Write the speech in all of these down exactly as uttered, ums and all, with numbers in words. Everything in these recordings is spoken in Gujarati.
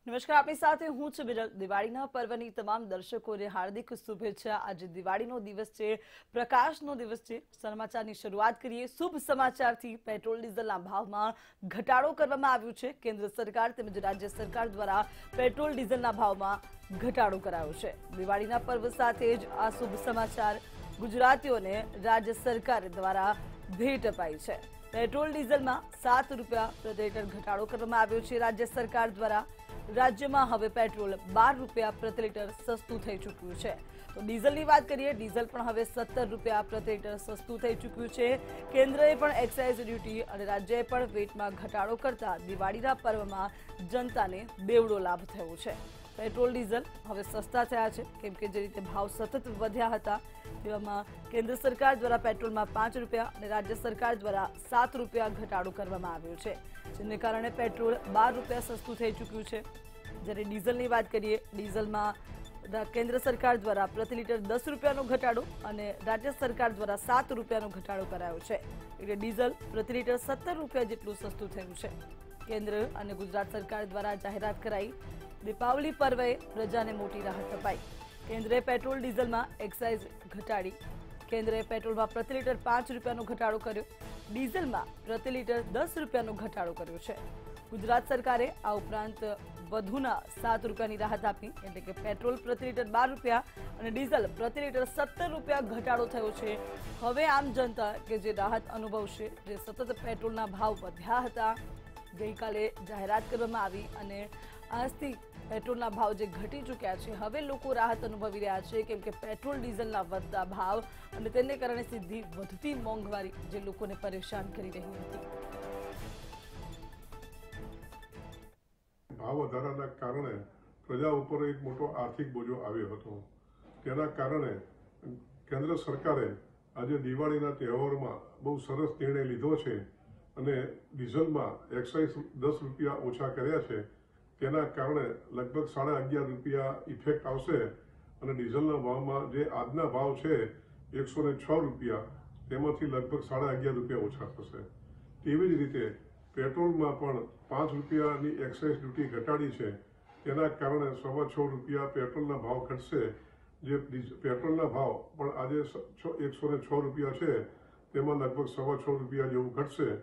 નમસ્કાર, આપની સાથે હું છું વિરલ। દિવાળીના પર્વની તમામ દર્શકોને હાર્દિક શુભેચ્છા। આજે દિવાળીનો દિવસ છે, પ્રકાશનો દિવસ છે। સમાચારની શરૂઆત કરીએ શુભ સમાચારથી। પેટ્રોલ ડીઝલના ભાવમાં ઘટાડો કરવામાં આવ્યો છે। કેન્દ્ર સરકાર તેમજ રાજ્ય સરકાર દ્વારા પેટ્રોલ ડીઝલના ભાવમાં ઘટાડો કરાયો છે। દિવાળીના પર્વ સાથે જ આ શુભ સમાચાર ગુજરાતીઓને રાજ્ય સરકાર દ્વારા ભેટ અપાઈ છે। પેટ્રોલ ડીઝલમાં સાત રૂપિયા પ્રતિ લીટર ઘટાડો કરવામાં આવ્યો છે રાજ્ય સરકાર દ્વારા। રાજ્યમાં હવે પેટ્રોલ બાર રૂપિયા પ્રતિ લીટર સસ્તું થઈ ચૂક્યું છે। તો ડીઝલની વાત કરીએ, ડીઝલ પણ હવે સત્તર રૂપિયા પ્રતિ લીટર સસ્તું થઈ ચૂક્યું છે। કેન્દ્રએ પણ એક્સાઇઝ ડ્યુટી અને રાજ્યએ પણ વેટમાં ઘટાડો કરતા દિવાળીના પર્વમાં જનતાને બેવડો લાભ થયો છે। પેટ્રોલ ડીઝલ હવે સસ્તા થયા છે, કેમ કે જે રીતે ભાવ સતત વધ્યા હતા તેવામાં કેન્દ્ર સરકાર દ્વારા પેટ્રોલમાં પાંચ રૂપિયા અને રાજ્ય સરકાર દ્વારા સાત રૂપિયા ઘટાડો કરવામાં આવ્યો છે, જેને કારણે પેટ્રોલ બાર રૂપિયા સસ્તું થઈ ચૂક્યું છે। જ્યારે ડીઝલની વાત કરીએ, ડીઝલમાં કેન્દ્ર સરકાર દ્વારા પ્રતિ લીટર દસ રૂપિયાનો ઘટાડો અને રાજ્ય સરકાર દ્વારા સાત રૂપિયાનો ઘટાડો કરાયો છે, એટલે ડીઝલ પ્રતિ લીટર સત્તર રૂપિયા જેટલું સસ્તું થયું છે। કેન્દ્ર અને ગુજરાત સરકાર દ્વારા જાહેરાત કરાઈ। દીપાવલી પર્વે પ્રજાને મોટી રાહત અપાઈ। કેન્દ્રએ પેટ્રોલ ડીઝલમાં એક્સાઇઝ ઘટાડી। કેન્દ્રએ પેટ્રોલમાં પ્રતિ લીટર પાંચ રૂપિયાનો ઘટાડો કર્યો, ડીઝલમાં પ્રતિ લીટર દસ રૂપિયાનો ઘટાડો કર્યો છે। ગુજરાત સરકારે આ ઉપરાંત વધુના સાત રૂપિયાની રાહત આપી, એટલે કે પેટ્રોલ પ્રતિ લીટર બાર રૂપિયા અને ડીઝલ પ્રતિ લીટર સત્તર રૂપિયા ઘટાડો થયો છે। હવે આમ જનતા કે જે રાહત અનુભવશે, જે સતત પેટ્રોલના ભાવ વધ્યા હતા, ગઈકાલે જાહેરાત કરવામાં આવી અને આજથી પેટ્રોલના ભાવ જે ઘટી ચૂક્યા છે, હવે લોકો રાહત અનુભવી રહ્યા છે, કેમ કે પેટ્રોલ ડીઝલના વધતા ભાવ અને તેને કારણે સીધી વધતી મોંઘવારી જે લોકોને પરેશાન કરી રહી હતી। ભાવ વધારાના કારણે પ્રજા ઉપર એક મોટો આર્થિક બોજો આવ્યો હતો। તેના કારણે કેન્દ્ર સરકારે આજે દિવાળીના તહેવારોમાં બહુ સરસ નિર્ણય લીધો છે અને ડીઝલમાં એક્સાઇઝ દસ રૂપિયા ઓછા કર્યા છે। તેના કારણે લગભગ સાડા અગિયાર રૂપિયા ઇફેક્ટ આવશે અને ડીઝલના ભાવમાં જે આજના ભાવ છે એકસો ને છ રૂપિયા, તેમાંથી લગભગ સાડા અગિયાર રૂપિયા ઓછા થશે। તેવી જ રીતે પેટ્રોલમાં પણ પાંચ રૂપિયાની એક્સાઇઝ ડ્યુટી ઘટાડી છે, તેના કારણે સવા છ રૂપિયા પેટ્રોલના ભાવ ઘટશે। જે પેટ્રોલના ભાવ પણ આજે એકસો ને છ રૂપિયા છે, તેમાં લગભગ સવા છ રૂપિયા જેવું ઘટશે।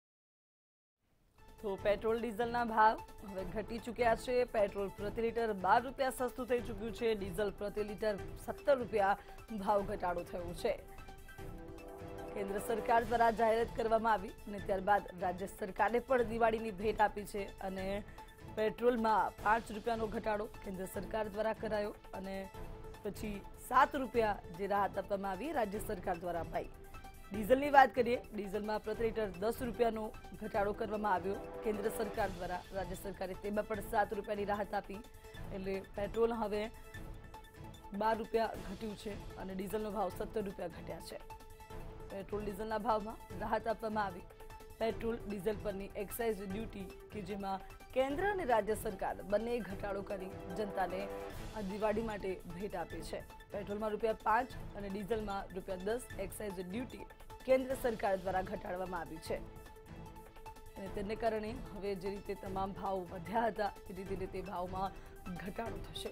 તો પેટ્રોલ ડીઝલના ભાવ હવે ઘટી ચૂક્યા છે। પેટ્રોલ પ્રતિ લીટર બાર રૂપિયા સસ્તું થઈ ચૂક્યું છે, ડીઝલ પ્રતિ લીટર સત્તર રૂપિયા ભાવ ઘટાડો થયો છે। કેન્દ્ર સરકાર દ્વારા જાહેરાત કરવામાં આવી અને ત્યારબાદ રાજ્ય સરકારે પણ દિવાળીની ભેટ આપી છે અને પેટ્રોલમાં પાંચ રૂપિયાનો ઘટાડો કેન્દ્ર સરકાર દ્વારા કરાયો અને પછી સાત રૂપિયા જે રાહત આપવામાં આવી રાજ્ય સરકાર દ્વારા અપાઈ। ડીઝલની વાત કરીએ, ડીઝલમાં પ્રતિ લીટર દસ રૂપિયાનો ઘટાડો કરવામાં આવ્યો કેન્દ્ર સરકાર દ્વારા, રાજ્ય સરકારે તેમાં પણ સાત રૂપિયાની રાહત આપી, એટલે પેટ્રોલ હવે બાર રૂપિયા ઘટ્યું છે અને ડીઝલનો ભાવ સત્તર રૂપિયા ઘટ્યા છે। પેટ્રોલ ડીઝલના ભાવમાં રાહત આપવામાં આવી। પેટ્રોલ ડીઝલ પરની એક્સાઇઝ ડ્યુટી કે જેમાં કેન્દ્ર અને રાજ્ય સરકાર બંને ઘટાડો કરી જનતાને આ દિવાળી માટે ભેટ આપી છે। પેટ્રોલમાં રૂપિયા પાંચ અને ડીઝલમાં રૂપિયા દસ એક્સાઇઝ ડ્યુટી કેન્દ્ર સરકાર દ્વારા ઘટાડવામાં આવી છે અને તેને કારણે હવે જે રીતે તમામ ભાવ વધ્યા હતા તે રીતે તે ભાવમાં ઘટાડો થશે।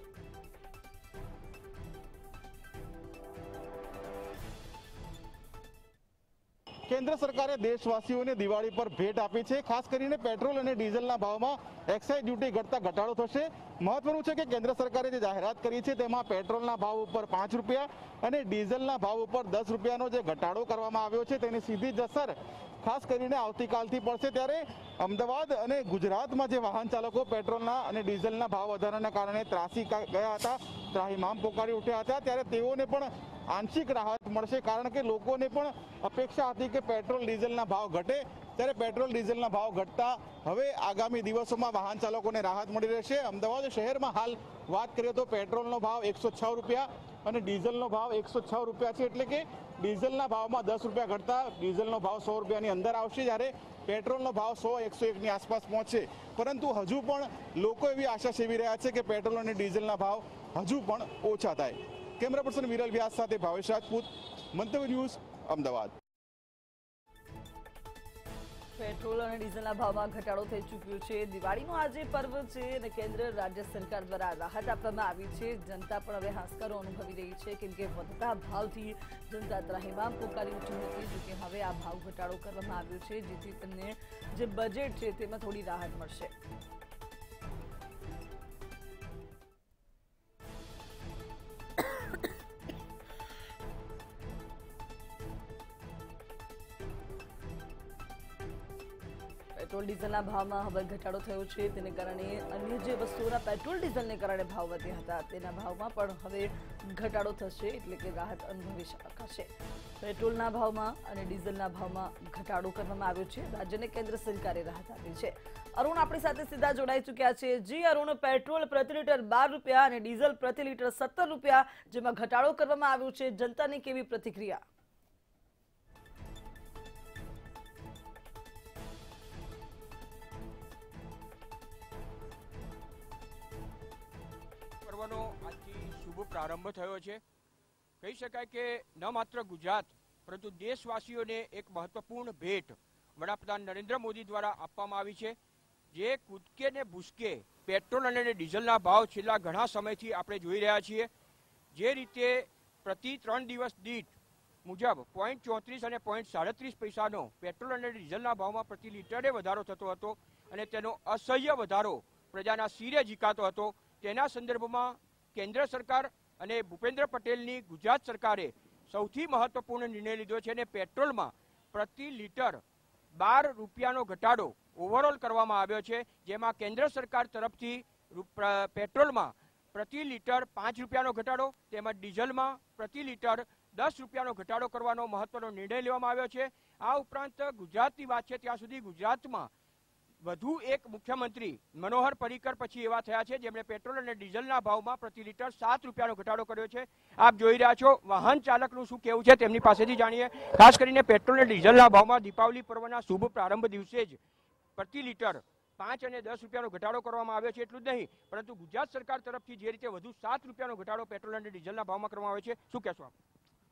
કેન્દ્ર સરકારે દેશવાસીઓને દિવાળી પર ભેટ આપી છે। ખાસ કરીને પેટ્રોલ અને ડીઝલના ભાવમાં એક્સાઇઝ ડ્યુટી ઘટતા ઘટાડો થશે। મહત્વનું છે કે કેન્દ્ર સરકારે જે જાહેરાત કરી છે તેમાં પેટ્રોલના ભાવ ઉપર પાંચ રૂપિયા અને ડીઝલના ભાવ ઉપર દસ રૂપિયાનો જે ઘટાડો કરવામાં આવ્યો છે, તેની સીધી જ અસર ખાસ કરીને આવતીકાલથી પડશે। ત્યારે અમદાવાદ અને ગુજરાતમાં જે વાહન ચાલકો પેટ્રોલના અને ડીઝલના ભાવ વધારાના કારણે ત્રાસી ગયા હતા, ત્રાહિમામ પોકારી ઉઠ્યા હતા, ત્યારે તેઓને પણ આંશિક રાહત મળશે, કારણ કે લોકોને પણ અપેક્ષા હતી કે પેટ્રોલ ડીઝલના ભાવ ઘટે। ત્યારે પેટ્રોલ ડીઝલના ભાવ ઘટતા હવે આગામી દિવસોમાં વાહન ચાલકોને રાહત મળી રહેશે। અમદાવાદ શહેરમાં હાલ વાત કરીએ તો પેટ્રોલનો ભાવ એકસો છ રૂપિયા અને ડીઝલનો ભાવ એકસો છ રૂપિયા છે, એટલે કે ડીઝલના ભાવમાં દસ રૂપિયા ઘટતા ડીઝલનો ભાવ સો રૂપિયાની અંદર આવશે, જ્યારે પેટ્રોલનો ભાવ સો એકસો એકની આસપાસ પહોંચશે। પરંતુ હજુ પણ લોકો એવી આશા સેવી રહ્યા છે કે પેટ્રોલ અને ડીઝલના ભાવ હજુ પણ ઓછા થાય। કેમેરા પર્સન વિરલ વ્યાસ સાથે ભાવેશ રાજપૂત, મંતવ્ય ન્યૂઝ, અમદાવાદ। પેટ્રોલ અને ડીઝલના ભાવમાં ઘટાડો થઈ ચૂક્યો છે। દિવાળીનો આજે પર્વ છે અને કેન્દ્ર રાજ્ય સરકાર દ્વારા રાહત આપવામાં આવી છે। જનતા પણ હવે હાશકારો અનુભવી રહી છે, કેમ કે વધતા ભાવથી જનતા ત્રાહિમામ પોકારી ઉઠી હતી। જોકે હવે આ ભાવ ઘટાડો કરવામાં આવ્યો છે, જેથી તેમને જે બજેટ છે તેમાં થોડી રાહત મળશે। पेट्रोल डीजलना भावमां હવે ઘટાડો થયો છે, તેને કારણે અન્ય જે વસ્તુઓના પેટ્રોલ ડીઝલને કારણે ભાવ વધ્યા હતા તેના ભાવમાં પણ હવે ઘટાડો થશે, એટલે કે રાહત અનુભવી શકાશે। પેટ્રોલના ભાવમાં અને ડીઝલના ભાવમાં ઘટાડો કરવામાં આવ્યો છે। રાજ્યને કેન્દ્ર સરકારે રાહત આપી છે। અરુણ આપણી સાથે સીધા જોડાઈ ચૂક્યા છે। જી અરુણ, પેટ્રોલ પ્રતિ લીટર બાર રૂપિયા અને ડીઝલ પ્રતિ લીટર સત્તર રૂપિયા જેમાં ઘટાડો કરવામાં આવ્યો છે, જનતાની કેવી પ્રતિક્રિયા? આજથી શુભ પ્રારંભ થયો છે। કહી શકાય કે ન માત્ર ગુજરાત પરંતુ દેશવાસીઓને એક મહત્વપૂર્ણ ભેટ વડાપ્રધાન નરેન્દ્ર મોદી દ્વારા આપવામાં આવી છે, જે કૂદકે ને ભૂસકે પેટ્રોલ અને ડીઝલના ભાવ છેલ્લા ઘણા સમયથી આપણે જોઈ રહ્યા છીએ। જે રીતે પ્રતિ ત્રણ દિવસ દીઠ મુજબ પોઈન્ટ ચોત્રીસ અને પોઈન્ટ સાડત્રીસ પૈસાનો પેટ્રોલ અને ડીઝલના ભાવમાં પ્રતિ લીટરે વધારો થતો હતો અને તેનો અસહ્ય વધારો પ્રજાના શિરે ઝીકાતો હતો, તેના સંદર્ભમાં કેન્દ્ર સરકાર અને ભૂપેન્દ્ર પટેલની ગુજરાત સરકારે સૌથી મહત્વપૂર્ણ નિર્ણય લીધો છે અને પેટ્રોલમાં પ્રતિ લીટર બાર રૂપિયાનો ઘટાડો ઓવરઓલ કરવામાં આવ્યો છે, જેમાં કેન્દ્ર સરકાર તરફથી પેટ્રોલમાં પ્રતિ લીટર પાંચ રૂપિયાનો ઘટાડો તેમજ ડીઝલમાં પ્રતિ લીટર દસ રૂપિયાનો ઘટાડો કરવાનો મહત્વનો નિર્ણય લેવામાં આવ્યો છે। આ ઉપરાંત ગુજરાતની વાત છે ત્યાં સુધી ગુજરાતમાં વધુ એક મુખ્યમંત્રી મનોહર પરીકર પછી એવા થયા છે જેમણે પેટ્રોલ અને ડીઝલના ભાવમાં પ્રતિ લીટર સાત રૂપિયાનો ઘટાડો કર્યો છે। આપ જોઈ રહ્યા છો વાહન ચાલકનું શું કહેવું છે તેમની પાસેથી જાણીએ। ખાસ કરીને પેટ્રોલ અને ડીઝલના ભાવમાં દીપાવલી પર્વના શુભ પ્રારંભ દિવસે જ પ્રતિ લીટર પાંચ અને દસ રૂપિયાનો ઘટાડો કરવામાં આવ્યો છે। એટલું જ નહીં પરંતુ ગુજરાત સરકાર તરફથી જે રીતે વધુ સાત રૂપિયાનો ઘટાડો પેટ્રોલ અને ડીઝલના ભાવમાં કરવામાં આવ્યો છે, શું કહેશો આપ?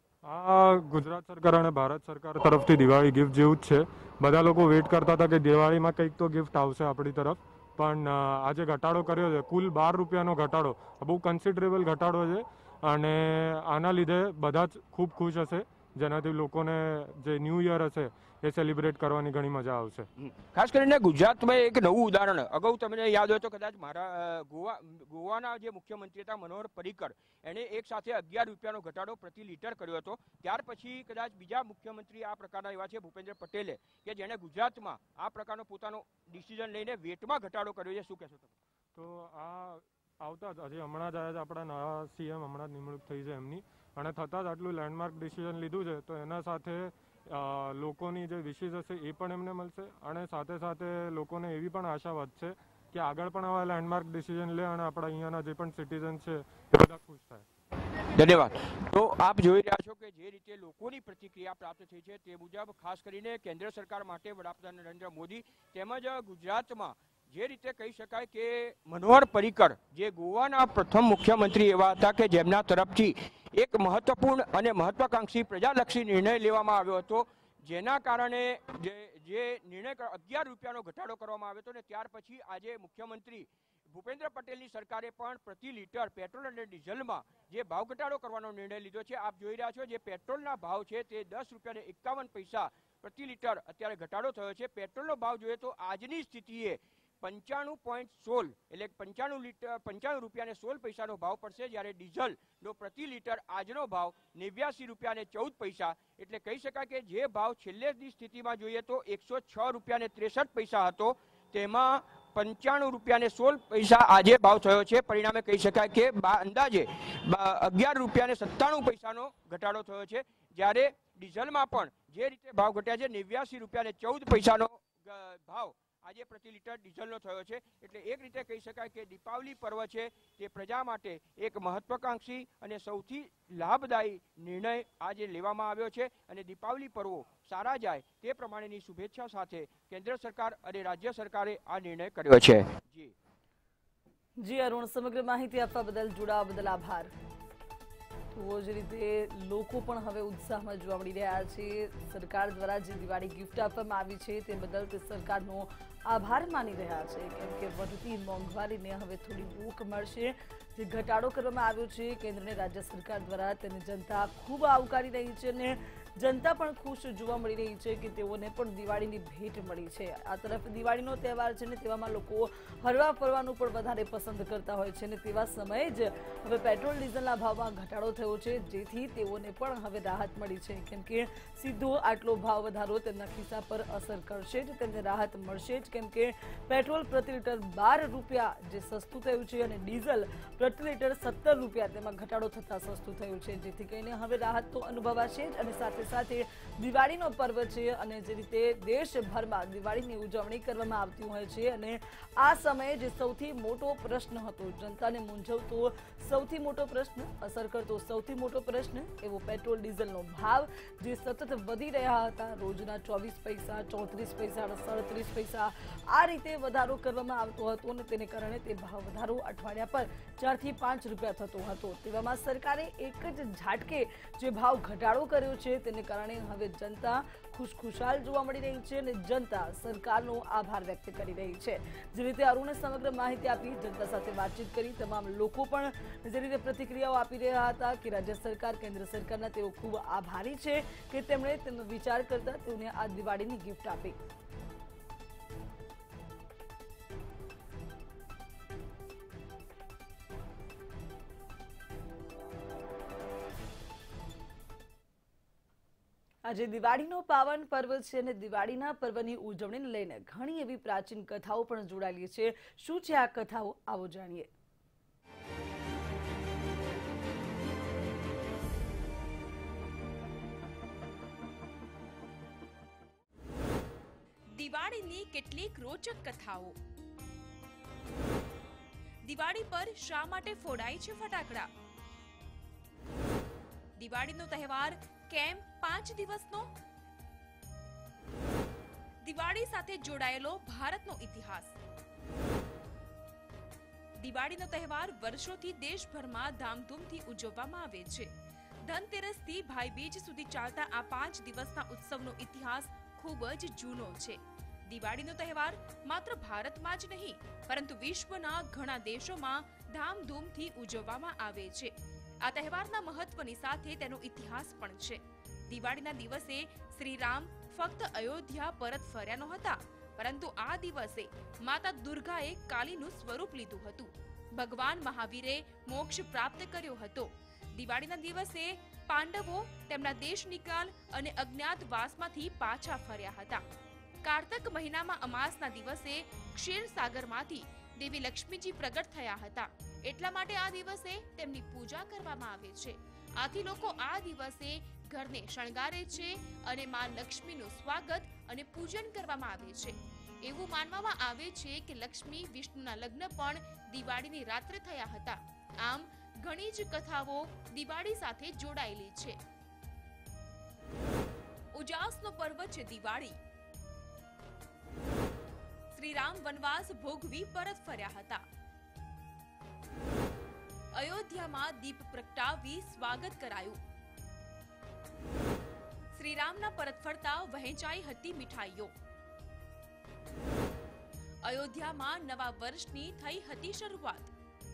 આ ગુજરાત સરકાર અને ભારત સરકાર તરફથી દિવાળી ગિફ્ટ જેવું જ છે। બધા લોકો વેઇટ કરતા હતા કે દિવાળીમાં કંઈક તો ગિફ્ટ આવશે આપણી તરફ, પણ આજે ઘટાડો કર્યો છે, કુલ બાર રૂપિયાનો ઘટાડો, બહુ કન્સિડરેબલ ઘટાડો છે અને આના લીધે બધા જ ખૂબ ખુશ હશે, જેનાથી લોકોને જે ન્યૂ યર હશે એ સેલિબ્રેટ કરવાની ઘણી મજા આવશે। ખાસ કરીને ગુજરાતમાં એક નવું ઉદાહરણ અગાઉ તમને યાદ હોય તો કદાચ મારા ગોવા ગોવાના જે મુખ્યમંત્રી હતા મનોહર પરીકર, એણે એક સાથે અગિયાર રૂપિયાનો ઘટાડો પ્રતિ લીટર કર્યો હતો। ત્યાર પછી કદાચ બીજા મુખ્યમંત્રી આ પ્રકારના એવા છે ભૂપેન્દ્ર પટેલે, કે જેણે ગુજરાતમાં આ પ્રકારનો પોતાનો ડિસિઝન લઈને વેટમાં ઘટાડો કર્યો છે, શું કહેશો તમે? તો આ આવતા જ હજી હમણાં જ આયા જ આપણા નવા સીએમ હમણાં જ નિમણૂક થઈ છે એમની, અને થતાં જ આટલું લેન્ડમાર્ક ડિસિઝન લીધું છે, તો એના સાથે લોકોની જે વિશિસ હશે એ પણ એમને મળશે અને સાથે સાથે લોકોને એવી પણ આશા વધશે કે આગળ પણ આવા લેન્ડમાર્ક ડિસિઝન લે અને આપણા અહીંયાના જે પણ સિટીઝન છે એ બધા ખુશ થાય। ધન્યવાદ। તો આપ જોઈ રહ્યા છો કે જે રીતે લોકોની પ્રતિક્રિયા પ્રાપ્ત થઈ છે તે મુજબ ખાસ કરીને કેન્દ્ર સરકાર માટે વડાપ્રધાન નરેન્દ્ર મોદી તેમજ ગુજરાતમાં જે રીતે કહી શકાય કે મનોહર પરીકર જે ગોવાના પ્રથમ મુખ્યમંત્રી એવા હતા કે જેમના તરફથી એક મહત્વપૂર્ણ અને મહત્વાકાંક્ષી પ્રજાલક્ષી નિર્ણય લેવામાં આવ્યો હતો, જેના કારણે જે જે નિર્ણય અગિયાર રૂપિયાનો ઘટાડો કરવામાં આવ્યો હતો ને ત્યાર પછી આજે મુખ્યમંત્રી ભૂપેન્દ્ર પટેલની સરકારે પણ પ્રતિ લીટર પેટ્રોલ અને ડીઝલમાં જે ભાવ ઘટાડો કરવાનો નિર્ણય લીધો છે। આપ જોઈ રહ્યા છો જે પેટ્રોલના ભાવ છે તે દસ રૂપિયા ને એકાવન પૈસા પ્રતિ લીટર અત્યારે ઘટાડો થયો છે। પેટ્રોલનો ભાવ જોઈએ તો આજની સ્થિતિએ પંચાણું પોઈન્ટ સોળ એટલે પંચાણું લીટર પંચાણું રૂપિયા ને સોળ પૈસાનો ભાવ પડશે, જ્યારે ડીઝલનો પ્રતિ લીટર આજનો ભાવ નેવ્યાસી રૂપિયા ને ચૌદ પૈસા, એટલે કહી શકાય કે જે ભાવ છેલ્લેની સ્થિતિમાં જોઈએ તો એકસો છ રૂપિયા ને ત્રેસઠ પૈસા હતો તેમાં પંચાણું રૂપિયા ને સોળ પૈસા આજે ભાવ થયો છે। પરિણામે કહી શકાય કે અંદાજે અગિયાર રૂપિયા ને સત્તાણું પૈસાનો ઘટાડો થયો છે, જ્યારે ડીઝલમાં પણ જે રીતે ભાવ ઘટ્યા છે નેવ્યાસી રૂપિયા ને ચૌદ પૈસાનો ભાવ આજે પ્રતિ લીટર ડીઝલનો થયો છે। એટલે એક રીતે કહી શકાય કે દીપાવલી પર્વ છે તે પ્રજા માટે એક મહત્વાકાંક્ષી અને સૌથી લાભદાયી નિર્ણય આજે લેવામાં આવ્યો છે અને દીપાવલી પર્વો સારા જાય તે પ્રમાણેની શુભેચ્છા સાથે કેન્દ્ર સરકાર અને રાજ્ય સરકારે આ નિર્ણય કર્યો છે। જી જી અરુણ, સમગ્ર માહિતી આપવા બદલ, જોડાવા બદલ આભાર। તો જ રીતે લોકો પણ હવે ઉત્સાહમાં જોવા મળી રહ્યા છે. સરકાર દ્વારા જે દિવાળી ગિફ્ટ આપવામાં આવી છે તે બદલ તે સરકારનો આભાર માની રહ્યા છે, કેમ કે વધતી મોંઘવારીને હવે થોડી રોક મળશે. જે ઘટાડો કરવામાં આવ્યો છે કેન્દ્ર અને રાજ્ય સરકાર દ્વારા, તેને જનતા ખૂબ આવકારી રહી છે અને જનતા પણ ખુશ જોવા મળી રહી છે કે તેઓને પણ દિવાળીની ભેટ મળી છે. આ તરફ દિવાળીનો તહેવાર છે ને તેવામાં લોકો હરવા ફરવાનું પણ વધારે પસંદ કરતા હોય છે, અને તેવા સમયે જ હવે પેટ્રોલ ડીઝલના ભાવમાં ઘટાડો થયો છે, જેથી તેઓને પણ હવે રાહત મળી છે, કેમ કે સીધો આટલો ભાવ વધારો તેમના ખિસ્સા પર અસર કરશે જ, તેમને રાહત મળશે જ, કેમ કે પેટ્રોલ પ્રતિ લીટર બાર રૂપિયા જે સસ્તું થયું છે અને ડીઝલ પ્રતિ લીટર સત્તર રૂપિયા તેમાં ઘટાડો થતા સસ્તું થયું છે, જેથી કરીને હવે રાહત તો અનુભવાશે જ. અને સાથે સાથે દિવાળીનો પર્વ છે અને જે રીતે દેશભરમાં દિવાળીની ઉજવણી કરવામાં આવતી હોય છે, અને આ સમયે જે સૌથી મોટો પ્રશ્ન હતો, જનતાને મૂંઝવતો સૌથી મોટો પ્રશ્ન, અસર કરતો સૌથી મોટો પ્રશ્ન, એવો પેટ્રોલ ડીઝલનો ભાવ જે સતત વધી રહ્યા હતા. રોજના ચોવીસ પૈસા, ચોત્રીસ પૈસા, સડત્રીસ પૈસા આ રીતે વધારો કરવામાં આવતો હતો, અને તેને કારણે તે ભાવ વધારો અઠવાડિયા પર ચાર થી પાંચ રૂપિયા થતો હતો. તેવામાં સરકારે એક જ ઝાટકે જે ભાવ ઘટાડો કર્યો છે, તેને કારણે હવે જનતા ખુશખુશાલ જોવા મળી રહી છે અને જનતા સરકારનો આભાર વ્યક્ત કરી રહી છે. જે રીતે અરુણે સમગ્ર માહિતી આપી, જનતા સાથે વાતચીત કરી, તમામ લોકો પણ જે રીતે પ્રતિક્રિયાઓ આપી રહ્યા હતા કે રાજ્ય સરકાર, કેન્દ્ર સરકારના તેઓ ખૂબ આભારી છે કે તેમણે તેમનો વિચાર કરતા તેઓને આ દિવાળીની ગિફ્ટ આપી. આજે દિવાળીનો પાવન પર્વ છે અને દિવાળીના પર્વની ઉજવણીને લઈને ઘણી એવી પ્રાચીન કથાઓ પણ જોડાયેલી છે. શું છે આ કથાઓ, આવો જાણીએ. દિવાળીની કેટલીક રોચક કથાઓ. દિવાળી પર શા માટે ફોડાય છે ફટાકડા? દિવાળીનો તહેવાર કેમ પાંચ દિવસનો? દિવાળી સાથે જોડાયેલો ભારતનો ઇતિહાસ. દિવાળીનો તહેવાર વર્ષોથી દેશભરમાં ધામધૂમથી ઉજવવામાં આવે છે. ધનતેરસથી ભાઈબીજ સુધી ચાલતા આ પાંચ દિવસના ઉત્સવનો ઇતિહાસ ખૂબ જ જૂનો છે. દિવાળીનો તહેવાર માત્ર ભારતમાં જ નહીં, પરંતુ વિશ્વના ઘણા દેશોમાં ધામધૂમથી ઉજવવામાં આવે છે. આ તહેવારના મહત્વની સાથે તેનો ઇતિહાસ પણ છે. દિવાળીના દિવસે શ્રી રામ ફક્ત અયોધ્યા પરત ફર્યા નહોતા, પરંતુ આ દિવસે માતા દુર્ગાએ કાલીનું સ્વરૂપ લીધું હતું. ભગવાન મહાવીરે મોક્ષ પ્રાપ્ત કર્યો હતો. દિવાળીના દિવસે પાંડવો તેમના દેશ નિકાલ અને અજ્ઞાતવાસમાંથી પાછા ફર્યા હતા. કાર્તક મહિનામાં અમાસના દિવસે ક્ષીરસાગરમાંથી દેવી લક્ષ્મીજી પ્રગટ થયા હતા. એટલા માટે આ દિવસે તેમની પૂજા કરવામાં આવે છે. આથી લોકો આ દિવસે ઘરને શણગારે છે અને માં લક્ષ્મીનું સ્વાગત અને પૂજન કરવામાં આવે છે. એવું માનવામાં આવે છે કે લક્ષ્મી વિષ્ણુના લગ્ન પણ દિવાળીની રાત્રે થયા હતા. આમ ઘણી જ કથાઓ દિવાળી સાથે જોડાયેલી છે. ઉજાસનો પર્વ છે દિવાળી. શ્રી રામ વનવાસ ભોગવી પરત ફર્યા હતા. અયોધ્યામાં દીપ પ્રગટાવી સ્વાગત કરાયું. શ્રી રામના પરત ફરતા વહેંચાઈ હતી મીઠાઈઓ. અયોધ્યામાં નવા વર્ષની થઈ હતી શરૂઆત.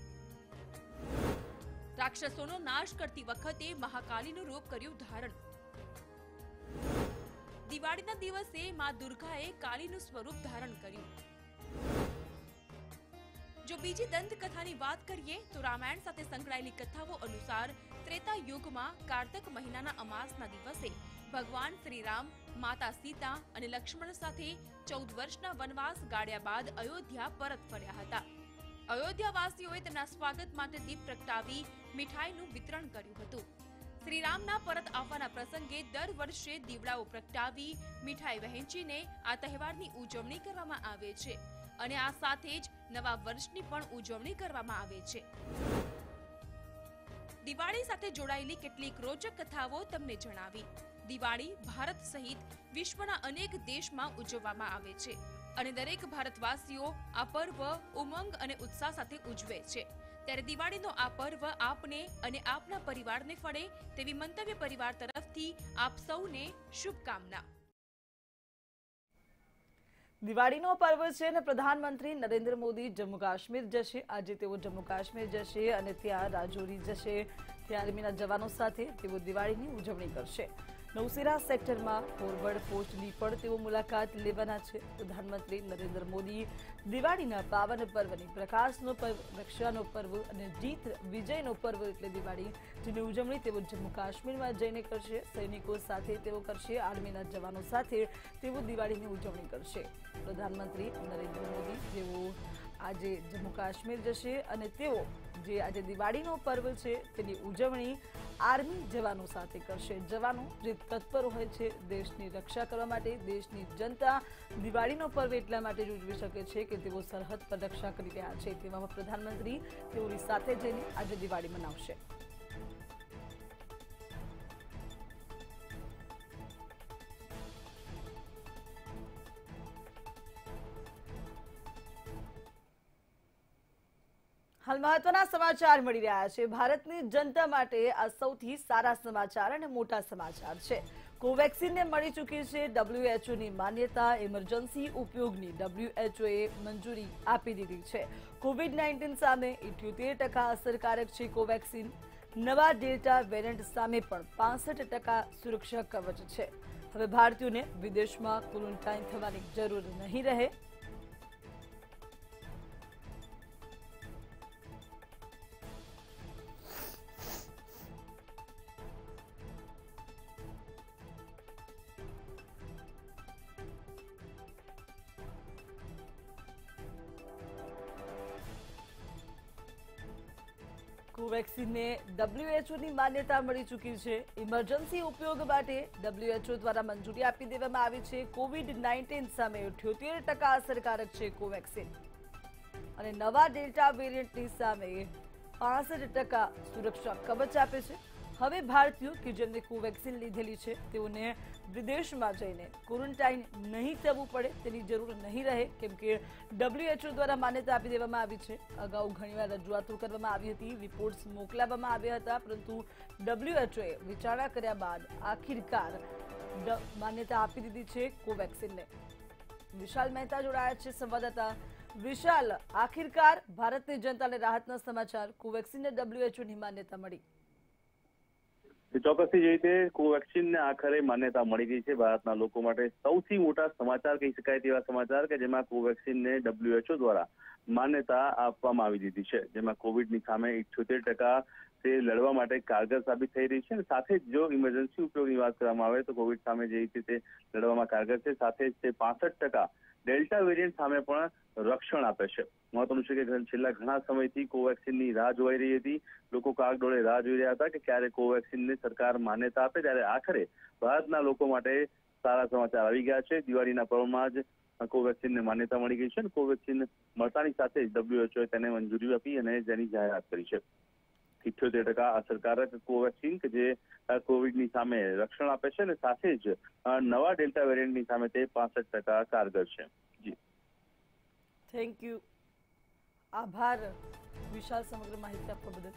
રાક્ષસોનો નાશ કરતી વખતે મહાકાલીનું રૂપ કર્યું ધારણ. દિવાળીના દિવસે માં દુર્ગાએ કાલીનું સ્વરૂપ ધારણ કર્યું. જો બીજી દંતકથાની વાત કરીએ તો રામાયણ સાથે સંકળાયેલી કથાઓ અનુસાર ત્રેતા યુગમાં કાર્તક મહિનાના અમાસના દિવસે ભગવાન શ્રી રામ માતા સીતા અને લક્ષ્મણ સાથે ચૌદ વર્ષના વનવાસ ગાળ્યા બાદ અયોધ્યા પરત ફર્યા હતા. અયોધ્યાવાસીઓએ તેમના સ્વાગત માટે દીપ પ્રગટાવી મીઠાઈનું વિતરણ કર્યું હતું. શ્રી રામના પરત આવવાના પ્રસંગે દર વર્ષે દીવડાઓ પ્રગટાવી મીઠાઈ વહેંચીને આ તહેવારની ઉજવણી કરવામાં આવે છે અને આ સાથે જ નવા વર્ષની પણ ઉજવણી કરવામાં આવે છે. દિવાળી સાથે જોડાયેલી કેટલીક રોચક કથાઓ તમને જણાવી. દિવાળી ભારત સહિત વિશ્વના અનેક દેશમાં ઉજવવામાં આવે છે અને દરેક ભારતવાસીઓ આ પર્વ ઉમંગ અને ઉત્સાહ સાથે ઉજવે છે. ત્યારે દિવાળીનો આ પર્વ આપને અને આપના પરિવારને ફળે તેવી મંતવ્ય પરિવાર તરફથી આપ સૌને શુભકામના। દિવાળીનો પર્વ છે અને પ્રધાનમંત્રી નરેન્દ્ર મોદી જમ્મુ કાશ્મીર જશે। આજે તેઓ જમ્મુ કાશ્મીર જશે અને ત્યાં રાજૌરી જશે। ત્યાં આર્મીના જવાનો સાથે તેઓ દિવાળીની ઉજવણી કરશે। નૌશેરા સેક્ટરમાં ફોરવર્ડ પોસ્ટની પણ તેઓ મુલાકાત લેવાના છે। પ્રધાનમંત્રી નરેન્દ્ર મોદી દિવાળીના પાવન પર્વની પ્રકાશનો પર્વ, રક્ષાનો પર્વ અને જીત વિજયનો પર્વ એટલે દિવાળી, જેની ઉજવણી તેઓ જમ્મુ કાશ્મીરમાં જઈને કરશે। સૈનિકો સાથે તેઓ કરશે, આર્મીના જવાનો સાથે તેઓ દિવાળીની ઉજવણી કરશે। પ્રધાનમંત્રી નરેન્દ્ર મોદી જેઓ આજે જમ્મુ કાશ્મીર જશે અને તેઓ જે આજે દિવાળીનો પર્વ છે તેની ઉજવણી આર્મી જવાનો સાથે કરશે। જવાનો જે તત્પર હોય છે દેશની રક્ષા કરવા માટે, દેશની જનતા દિવાળીનો પર્વ એટલા માટે જ ઉજવી શકે છે કે તેઓ સરહદ પર રક્ષા કરી રહ્યા છે। તેવામાં પ્રધાનમંત્રી તેઓની સાથે જઈને આજે દિવાળી મનાવશે। હાલ મહત્વના સમાચાર મળી રહ્યા છે। ભારતની જનતા માટે આ સૌથી સારા સમાચાર અને મોટા સમાચાર છે। કોવેક્સિનને મળી ચૂકી છે ડબ્લ્યુએચઓની માન્યતા। ઇમરજન્સી ઉપયોગની ડબ્લ્યુએચઓએ મંજૂરી આપી દીધી છે। કોવિડ નાઇન્ટીન સામે ઇઠ્યોતેર ટકા અસરકારક છે કોવેક્સિન। નવા ડેલ્ટા વેરિયન્ટ સામે પણ પાસઠ ટકા સુરક્ષા કવચ છે। હવે ભારતીયોને વિદેશમાં ક્વોરન્ટાઇન થવાની જરૂર નહીં રહે। કોવેક્સિનને ડબ્લ્યુએચઓની માન્યતા મળી ચૂકી છે। ઇમરજન્સી ઉપયોગ માટે ડબ્લ્યુએચઓ દ્વારા મંજૂરી આપી દેવામાં આવી છે। કોવિડ નાઇન્ટીન સામે અઠ્યોતેર ટકા અસરકારક છે કોવેક્સિન અને નવા ડેલ્ટા વેરિયન્ટની સામે પાસઠ ટકા સુરક્ષા કવચ આપે છે। હવે ભારતીયો કે જેમને કોવેક્સિન લીધેલી છે તેઓને વિદેશમાં જઈને ક્વોરન્ટાઇન નહીં થવું પડે તેની જરૂર નહીં રહે, કેમ કે ડબ્લ્યુએચઓ દ્વારા માન્યતા આપી દેવામાં આવી છે। અગાઉ ઘણીવાર રજૂઆતો કરવામાં આવી હતી, રિપોર્ટ્સ મોકલાવવામાં આવ્યા હતા, પરંતુ ડબ્લ્યુએચઓએ વિચારણા કર્યા બાદ આખિરકાર માન્યતા આપી દીધી છે કોવેક્સિનને। વિશાલ મહેતા જોડાયા છે સંવાદદાતા। વિશાલ, આખિરકાર ભારતની જનતાને રાહતના સમાચાર, કોવેક્સિનને ડબ્લ્યુએચઓની માન્યતા મળી। ચોક્કસથી જે રીતે કોવેક્સિનને આખરે માન્યતા મળી ગઈ છે, ભારતના લોકો માટે સૌથી મોટા સમાચાર કહી શકાય તેવા સમાચાર કે જેમાં કોવેક્સિનને ડબ્લ્યુએચઓ દ્વારા માન્યતા આપવામાં આવી દીધી છે। જેમાં કોવિડની સામે ઇઠ્યોતેર ટકા તે લડવા માટે કારગર સાબિત થઈ રહી છે અને સાથે જ જો ઇમરજન્સી ઉપયોગની વાત કરવામાં આવે તો કોવિડ સામે જે રીતે તે લડવામાં કારગર છે, સાથે જ તે પાસઠ ટકા ડેલ્ટા વેરિયન્ટ સામે પણ રક્ષણ આપે છે। મહત્વનું છે કે છેલ્લા ઘણા સમયથી કોવેક્સિનની રાહ જોવાઈ રહી હતી। લોકો કાગડોળે રાહ જોઈ રહ્યા હતા કે ક્યારે કોવેક્સિનને સરકાર માન્યતા આપે, ત્યારે આખરે ભારતના લોકો માટે સારા સમાચાર આવી ગયા છે। દિવાળીના પર્વમાં જ કોવેક્સિનને માન્યતા મળી ગઈ છે અને કોવેક્સિન મળતાની સાથે જ ડબ્લ્યુએચઓએ તેને મંજૂરી આપી અને જેની જાહેરાત કરી છે। ઇઠ્યોતેર ટકા અસરકારક કોવેક્સિન કે જે કોવિડની સામે રક્ષણ આપે છે અને સાથે જ નવા ડેલ્ટા વેરિયન્ટની સામે તે પાસઠ ટકા કારગર છે। જી થેન્ક યુ, આભાર વિશાલ સમગ્ર માહિતી આપવા બદલ।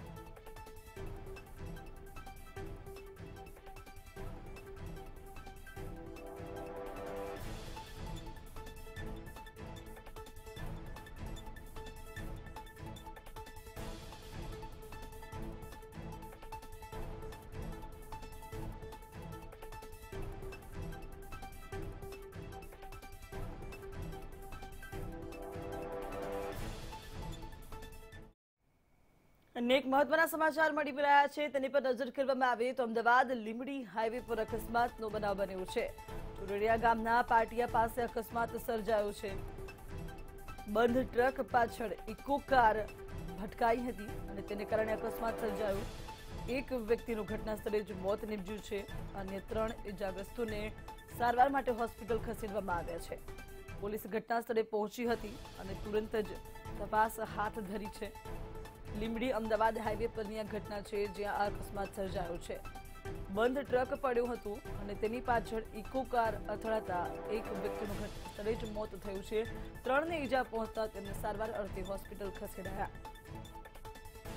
અનેક મહત્વના સમાચાર મળી રહ્યા છે, તેની પર નજર કરવામાં આવે તો અમદાવાદ લીંબડી હાઈવે પર અકસ્માતનો બનાવ બન્યો છે। ચુરડિયા ગામના પાટિયા પાસે અકસ્માત સર્જાયો છે। બંધ ટ્રક પાછળ ઇકો કાર ભટકાઈ હતી અને તેને કારણે અકસ્માત સર્જાયો। એક વ્યક્તિનું ઘટના સ્થળે જ મોત નીપજ્યું છે અને ત્રણ ઇજાગ્રસ્તોને સારવાર માટે હોસ્પિટલ ખસેડવામાં આવ્યા છે। પોલીસ ઘટના સ્થળે પહોંચી હતી અને તુરંત જ તપાસ હાથ ધરી છે। લીંબડી અમદાવાદ હાઈવે પરની આ ઘટના છે જ્યાં આ અકસ્માત સર્જાયો છે। બંધ ટ્રક પડ્યું હતું અને તેની પાછળ ઇકો કાર અથડાતા એક વ્યક્તિનું ઘટના સ્થળે જ મોત થયું છે। ત્રણને ઈજા પહોંચતા તેમને સારવાર અર્થે હોસ્પિટલ ખસેડાયા।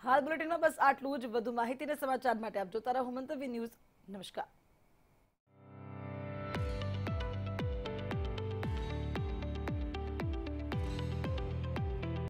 હાલ બુલેટિનમાં બસ આટલું જ. વધુ માહિતી અને સમાચાર માટે આપ જોતા રહો મંતવ્ય ન્યૂઝ. નમસ્કાર.